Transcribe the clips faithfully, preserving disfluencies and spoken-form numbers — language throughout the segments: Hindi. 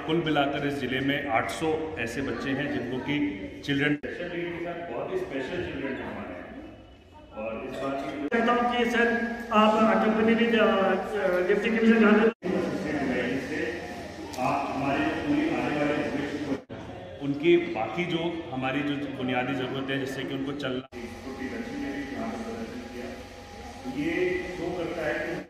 कुल मिलाकर इस ज़िले में आठ सौ ऐसे बच्चे हैं जिनको कि चिल्ड्रन बहुत ही स्पेशल चिल्ड्रन है हमारे। और इस बात की कहता हूँ कि सर आप कंपनी की डिप्टी कमिश्नर गांधी हमारे पूरी आने वाले उनकी बाकी जो हमारी जो बुनियादी ज़रूरत है जिससे कि उनको चलना ये शो करता है कि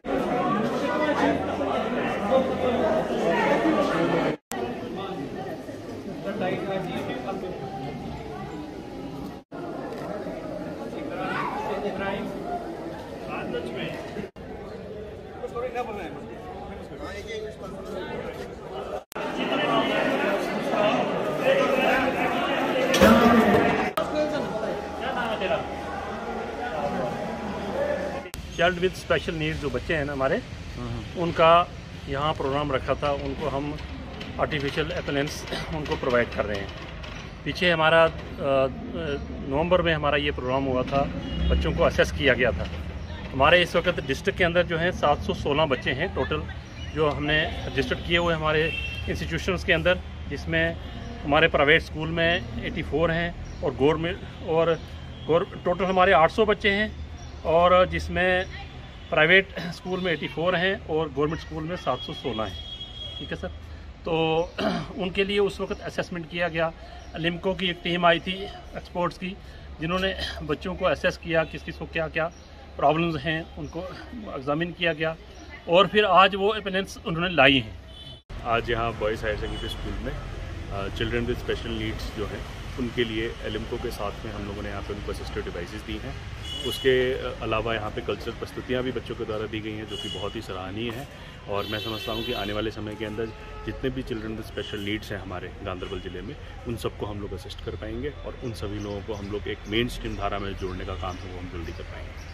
चाइल्ड विद स्पेशल नीड्स जो बच्चे हैं ना हमारे, उनका यहाँ प्रोग्राम रखा था। उनको हम आर्टिफिशियल एपेलेंस उनको प्रोवाइड कर रहे हैं। पीछे हमारा नवंबर में हमारा ये प्रोग्राम हुआ था, बच्चों को असेस किया गया था। हमारे इस वक्त डिस्ट्रिक्ट के अंदर जो है सात सौ सोलह बच्चे हैं टोटल जो हमने रजिस्टर्ड किए हुए हमारे इंस्टीट्यूशंस के अंदर, जिसमें हमारे प्राइवेट स्कूल में चौरासी हैं और गवर्नमेंट और टोटल हमारे आठ सौ बच्चे हैं, और जिसमें प्राइवेट स्कूल में चौरासी हैं और गवर्नमेंट स्कूल में सात सौ सोलह हैं। ठीक है सर। तो उनके लिए उस वक्त असेसमेंट किया गया। लिम्को की एक टीम आई थी एक्सपर्ट्स की, जिन्होंने बच्चों को असेस किया किस किस को क्या क्या प्रॉब्लम्स हैं, उनको एग्जामिन किया गया और फिर आज वो एपेलेंस उन्होंने लाई हैं। आज यहाँ बॉयज़ हायर सेकेंडरी स्कूल में चिल्ड्रन विद स्पेशल नीड्स जो हैं उनके लिए एलिम्को के साथ में हम लोगों ने यहाँ पे उनको असिस्टिव डिवाइसेस दी हैं। उसके अलावा यहाँ पे कल्चरल प्रस्तुतियाँ भी बच्चों के द्वारा दी गई हैं जो कि बहुत ही सराहनीय है। और मैं समझता हूँ कि आने वाले समय के अंदर जितने भी चिल्ड्रन विद स्पेशल नीड्स हैं हमारे गांदरबल ज़िले में, उन सबको हम लोग असिस्ट कर पाएंगे और उन सभी लोगों को हम लोग एक मेन स्ट्रीम धारा में जोड़ने का काम है वो हम जल्दी कर पाएंगे।